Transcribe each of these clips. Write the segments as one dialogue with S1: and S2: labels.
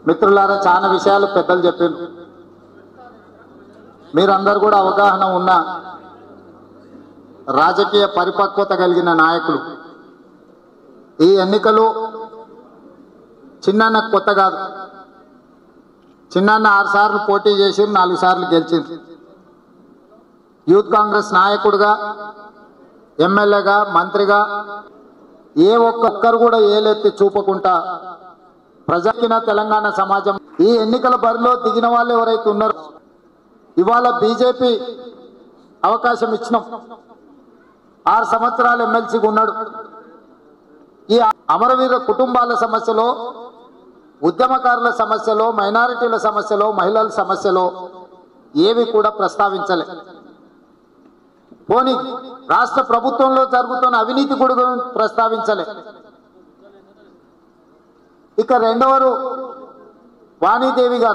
S1: మిత్రులారా చాలా విషయాలు పెద్దలు చెప్పారు. మీరందరూ కూడా అవగాహన ఉన్న రాజకీయ పరిపక్వత కలిగిన నాయకులు. ఈ ఎన్నికలు చిన్న కొత్త కాదు. చిన్న 6 సార్లు పోటీ చేసి 4 సార్లు గెలిచింది. యూత్ కాంగ్రెస్ నాయకుడిగా, ఎమ్మెల్యేగా, మంత్రిగా ఏ ఒక్కరు కూడా ఏలెత్తి చూపకుండా ప్రజాకిన తెలంగాణ సమాజం ఈ ఎన్నికల బరిలో దిగిన వాళ్ళు ఎవరైతే ఉన్నారో ఇవాళ బీజేపీ అవకాశం ఇచ్చినాం. 6 సంవత్సరాలు ఎమ్మెల్సీగా ఉన్నాడు. ఈ అమరవీర కుటుంబాల సమస్యలో, ఉద్యమకారుల సమస్యలో, మైనారిటీల సమస్యలో, మహిళల సమస్యలో ఏవి కూడా ప్రస్తావించలే. పోనీ రాష్ట్ర ప్రభుత్వంలో జరుగుతున్న అవినీతి కూడా ప్రస్తావించలే. ఇక రెండవరు వాణీదేవి గారు.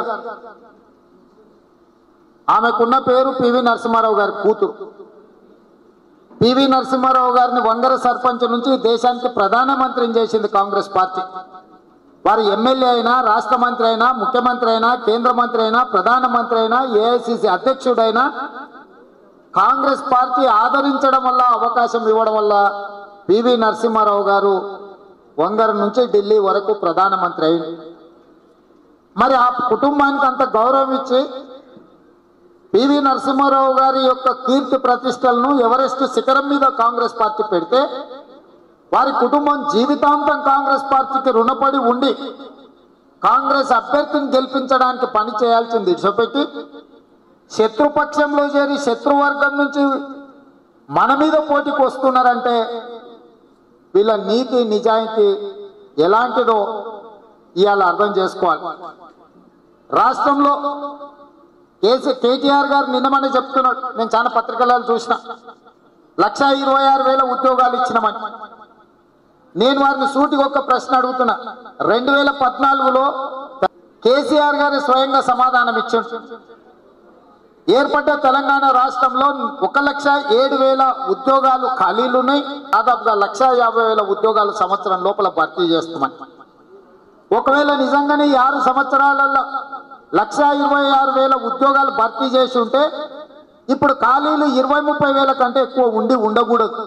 S1: ఆమెకున్న పేరు పివి నరసింహారావు గారి కూతురు. పివి నరసింహారావు గారిని వంగర సర్పంచ్ నుంచి దేశానికి ప్రధానమంత్రిని చేసింది కాంగ్రెస్ పార్టీ. వారు ఎమ్మెల్యే అయినా, రాష్ట్ర మంత్రి అయినా, ముఖ్యమంత్రి అయినా, కేంద్ర మంత్రి అయినా, ప్రధానమంత్రి అయినా, ఏఐసిసి అధ్యక్షుడైనా కాంగ్రెస్ పార్టీ ఆదరించడం వల్ల, అవకాశం ఇవ్వడం వల్ల పివి నరసింహారావు గారు వంగర నుంచి ఢిల్లీ వరకు ప్రధానమంత్రి అయింది. మరి ఆ కుటుంబానికి అంత గౌరవం ఇచ్చి పివి నరసింహారావు గారి యొక్క కీర్తి ప్రతిష్టలను ఎవరెస్ట్ శిఖరం మీద కాంగ్రెస్ పార్టీ పెడితే వారి కుటుంబం జీవితాంతం కాంగ్రెస్ పార్టీకి రుణపడి ఉండి కాంగ్రెస్ అభ్యర్థిని గెలిపించడానికి పని చేయాల్సింది విడిచిపెట్టి శత్రుపక్షంలో చేరి శత్రువర్గం నుంచి మన మీద పోటీకి వస్తున్నారంటే వీళ్ళ నీతి నిజాయితీ ఎలాంటిదో ఇవాళ అర్థం చేసుకోవాలి. రాష్ట్రంలో కేటీఆర్ గారు నిన్నమని చెప్తున్నాడు, నేను చాలా పత్రికలలో చూసిన, 126,000 ఉద్యోగాలు ఇచ్చినామని. నేను వారిని సూటిగా ఒక ప్రశ్న అడుగుతున్నా. 2014లో కేసీఆర్ గారు స్వయంగా సమాధానం ఇచ్చాడు. ఏర్పడ్డ తెలంగాణ రాష్ట్రంలో 1,07,000 ఉద్యోగాలు ఖాళీలు ఉన్నాయి. దాదాపుగా 1,50,000 ఉద్యోగాలు సంవత్సరం లోపల భర్తీ చేస్తామని. ఒకవేళ నిజంగానే 6 సంవత్సరాలలో 1,26,000 ఉద్యోగాలు భర్తీ చేసి ఉంటే ఇప్పుడు ఖాళీలు 20-30,000 కంటే ఎక్కువ ఉండకూడదు.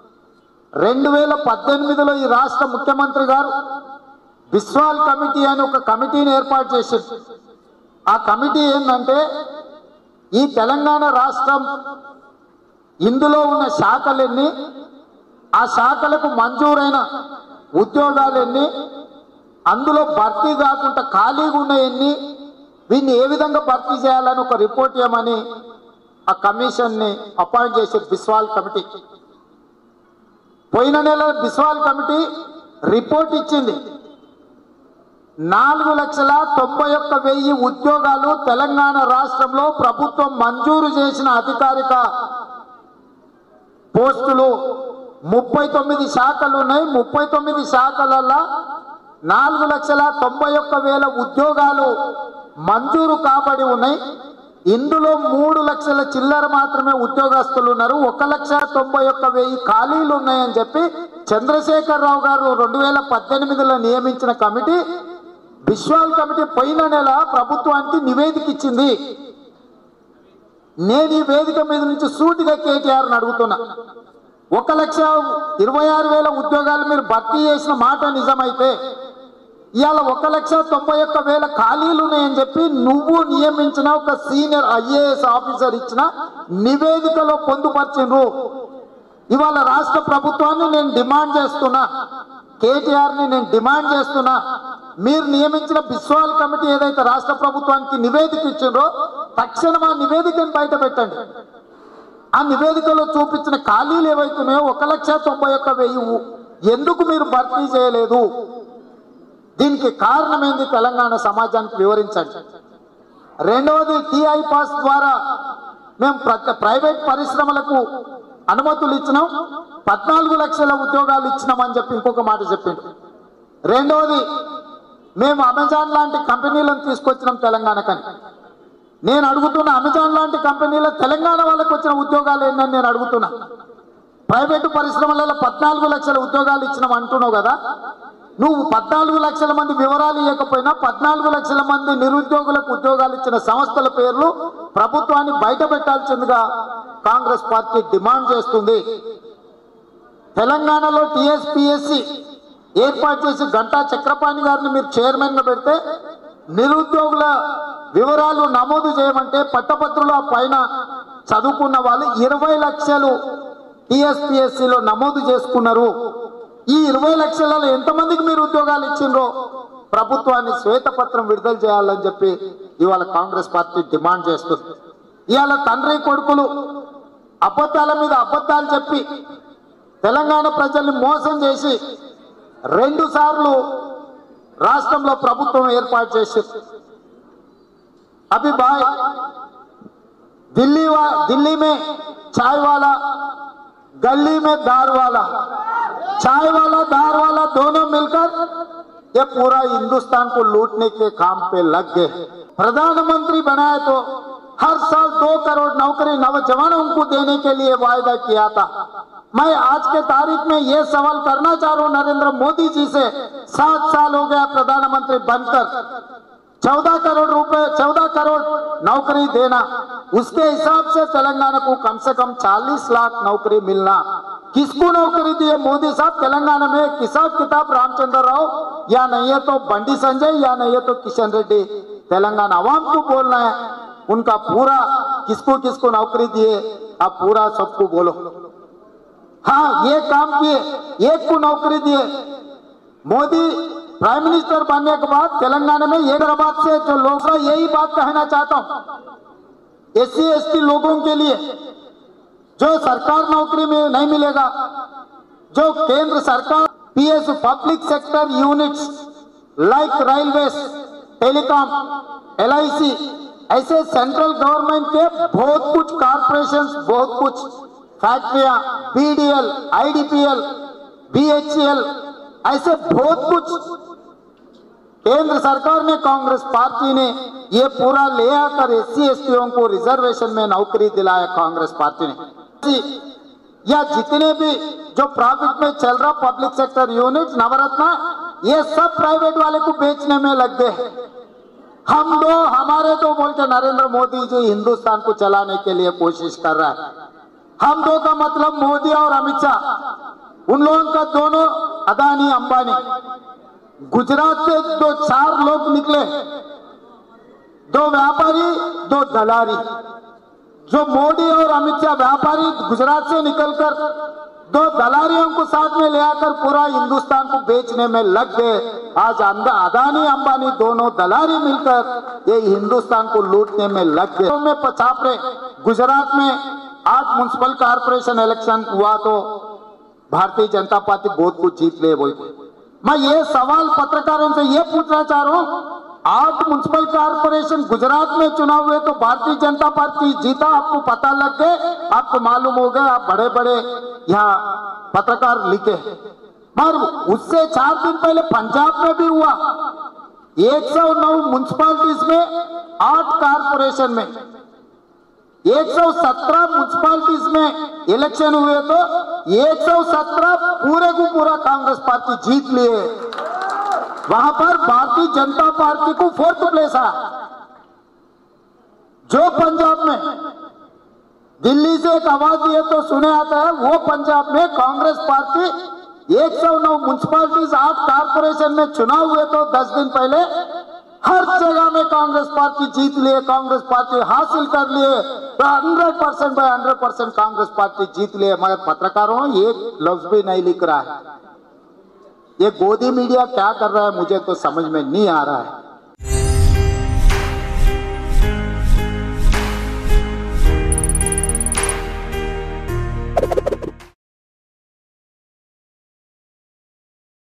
S1: 2018లో ఈ రాష్ట్ర ముఖ్యమంత్రి గారు బిస్వాల్ కమిటీ అని ఒక కమిటీని ఏర్పాటు చేశారు. ఆ కమిటీ ఏంటంటే ఈ తెలంగాణ రాష్ట్రం ఇందులో ఉన్న శాఖలెన్ని, ఆ శాఖలకు మంజూరైన ఉద్యోగాలు ఎన్ని, అందులో భర్తీ కాకుండా ఖాళీగా ఉన్న ఎన్ని, వీన్ని ఏ విధంగా భర్తీ చేయాలని ఒక రిపోర్ట్ ఇవ్వమని ఆ కమిషన్ని అపాయింట్ చేసే బిస్వాల్ కమిటీ. పోయిన నెల బిస్వాల్ కమిటీ రిపోర్ట్ ఇచ్చింది. 4,91,000 ఉద్యోగాలు తెలంగాణ రాష్ట్రంలో ప్రభుత్వం మంజూరు చేసిన అధికారిక పోస్టులు 39 శాఖలు ఉన్నాయి. 39 శాఖలలో 4,91,000 ఉద్యోగాలు మంజూరు కాబడి ఉన్నాయి. ఇందులో 3 లక్షల చిల్లర మాత్రమే ఉద్యోగస్తులు ఉన్నారు. 1,91,000 ఖాళీలు ఉన్నాయని చెప్పి చంద్రశేఖరరావు గారు 2018లో నియమించిన కమిటీ, బిస్వాల్ కమిటీ పోయిన నెల ప్రభుత్వానికి నివేదిక ఇచ్చింది. నేను ఈ వేదిక మీద నుంచి సూటిగా కేటీఆర్ని అడుగుతున్నా, 1,26,000 ఉద్యోగాలు మీరు భర్తీ చేసిన మాట నిజమైతే ఇవాళ 1,91,000 ఖాళీలు ఉన్నాయని చెప్పి నువ్వు నియమించిన ఒక సీనియర్ IAS ఆఫీసర్ ఇచ్చిన నివేదికలో పొందుపరిచిండ్రు. ఇవాళ రాష్ట్ర ప్రభుత్వాన్ని నేను డిమాండ్ చేస్తున్నా, కేటీఆర్ని నేను డిమాండ్ చేస్తున్నా, మీరు నియమించిన బిస్వాల్ కమిటీ ఏదైతే రాష్ట్ర ప్రభుత్వానికి నివేదిక ఇచ్చిండ్రో తక్షణం ఆ నివేదికను బయట పెట్టండి. ఆ నివేదికలో చూపించిన ఖాళీలు ఏవైతున్నాయో 1,91,000 ఎందుకు మీరు భర్తీ చేయలేదు, దీనికి కారణం ఏంది తెలంగాణ సమాజానికి వివరించండి. రెండవది, TI పాస్ ద్వారా మేము ప్రైవేట్ పరిశ్రమలకు అనుమతులు ఇచ్చినాం, 14 లక్షల ఉద్యోగాలు ఇచ్చినామని చెప్పి ఇంకొక మాట చెప్పిండు. రెండవది, మేము అమెజాన్ లాంటి కంపెనీలను తీసుకొచ్చినాం తెలంగాణకని. నేను అడుగుతున్నా, అమెజాన్ లాంటి కంపెనీలో తెలంగాణ వాళ్ళకి వచ్చిన ఉద్యోగాలు ఏంటని నేను అడుగుతున్నా. ప్రైవేటు పరిశ్రమలలో 14 లక్షల ఉద్యోగాలు ఇచ్చినాం అంటున్నావు కదా, నువ్వు 14 లక్షల మంది వివరాలు ఇవ్వకపోయినా 14 లక్షల మంది నిరుద్యోగులకు ఉద్యోగాలు ఇచ్చిన సంస్థల పేర్లు ప్రభుత్వాన్ని బయట పెట్టాల్సిందిగా కాంగ్రెస్ పార్టీ డిమాండ్ చేస్తుంది. తెలంగాణలో టీఎస్పీఎస్సీ ఏర్పాటు చేసి గంటా చక్రపాణి గారిని మీరు చైర్మన్గా పెడితే నిరుద్యోగుల వివరాలు నమోదు చేయమంటే పట్టభద్రుల పైన చదువుకున్న వాళ్ళు 20 లక్షలు టీఎస్పీఎస్సీలో నమోదు చేసుకున్నారు. ఈ 20 లక్షలలో ఎంతమందికి మీరు ఉద్యోగాలు ఇచ్చిండ్రో ప్రభుత్వాన్ని శ్వేతపత్రం విడుదల చేయాలని చెప్పి ఇవాళ కాంగ్రెస్ పార్టీ డిమాండ్ చేస్తుంది. ఇవాళ తండ్రి కొడుకులు అబద్ధాల మీద అబద్ధాలు చెప్పి తెలంగాణ ప్రజల్ని మోసం చేసి 2 సార్లు రాష్ట్రంలో ప్రభుత్వం ఏర్పాటు చేసింది. अभी भाई दिल्ली में चाय वाला, गली में दार वाला, चाय वाला दार वाला दोनों मिलकर ये पूरा हिंदुस्तान को लूटने के काम पे लग गए. प्रधानमंत्री बनाए तो हर साल 2 करोड़ नौकरी नौजवानों को देने के लिए वायदा किया था. मैं आज के तारीख में ये सवाल करना चाह रहा हूं नरेंद्र मोदी जी से, 7 साल हो गया प्रधानमंत्री बनकर, 14 करोड़ नौकरी देना, उसके हिसाब से तेलंगाना को कम से कम 40 लाख नौकरी मिलना. किसको नौकरी दी है मोदी साहब? तेलंगाना में हिसाब किताब रामचंद्र राव या नहीं है तो बंडी संजय या नहीं है तो किशन रेड्डी. तेलंगाना आवाम को बोलना है उनका पूरा किसको किसको नौकरी दिए, आप पूरा सबको बोलो. हाँ, ये काम किए, एक को नौकरी दिए. मोदी प्राइम मिनिस्टर बनने के बाद तेलंगाना में हैदराबाद से जो लोग, यही बात कहना चाहता हूं, एससी एसटी लोगों के लिए जो सरकार नौकरी में नहीं मिलेगा, जो केंद्र सरकार PS public sector units like railways, telecom, LIC, ऐसे सेंट्रल गवर्नमेंट के बहुत कुछ कॉर्पोरेशंस, बहुत कुछ फैक्ट्रियां, बीडीएल, आईडीपीएल, बीएचईएल, ऐसे बहुत कुछ केंद्र सरकार ने, कांग्रेस पार्टी ने ये पूरा ले आकर एससी एसटीओं को रिजर्वेशन में नौकरी दिलाया कांग्रेस पार्टी ने. या जितने भी जो प्रॉफिट में चल रहा पब्लिक सेक्टर यूनिट, नवरत्ना, ये सब प्राइवेट वाले को बेचने में लग गए. हम दो हमारे दो बोल के नरेंद्र मोदी जी हिंदुस्तान को चलाने के लिए कोशिश कर रहा है. हम दो का मतलब मोदी और अमित शाह, उन लोगों का दोनों अदानी अंबानी. गुजरात से 4 लोग निकले, 2 व्यापारी 2 दलारी. जो मोदी और अमित शाह व्यापारी गुजरात से निकलकर 2 दलारियों को साथ में ले आकर पूरा हिंदुस्तान को बेचने में लग गए. आज अदानी अंबानी दोनों दलारी मिलकर ये हिंदुस्तान को लूटने में लग गए. में छापरे गुजरात में आज म्युनिसिपल कॉर्पोरेशन इलेक्शन हुआ तो भारतीय जनता पार्टी बहुत कुछ जीत ले बोल. मैं ये सवाल पत्रकारों से ये पूछना चाह रहा हूं, 8 म्युनिसिपल कॉर्पोरेशन गुजरात में चुनाव हुए तो भारतीय जनता पार्टी जीता, आपको पता लग गए, आपको मालूम हो गया, आप बड़े बड़े यहाँ पत्रकार लिखे. पर उससे 4 दिन पहले पंजाब में भी हुआ, 109 म्युनिसिपालिटीज में 8 कॉर्पोरेशन में 117 म्युनिसिपालिटीज में इलेक्शन हुए तो 117 पूरे को पूरा कांग्रेस पार्टी जीत लिए. वहां पर भारतीय जनता पार्टी को 4th प्लेस है. जो पंजाब में दिल्ली से एक आवाज दिए तो सुने आता है, वो पंजाब में कांग्रेस पार्टी 109 म्युनिसिपालिटीज 8 कॉर्पोरेशन में चुनाव हुए तो 10 दिन पहले हर जगह में कांग्रेस पार्टी जीत लिए, कांग्रेस पार्टी हासिल कर लिए, 100% बाय 100% कांग्रेस पार्टी जीत लिए. मगर पत्रकारों एक लफ्ज भी नहीं लिख रहा है. ये गोदी मीडिया क्या कर रहा है मुझे तो समझ में नहीं आ रहा है.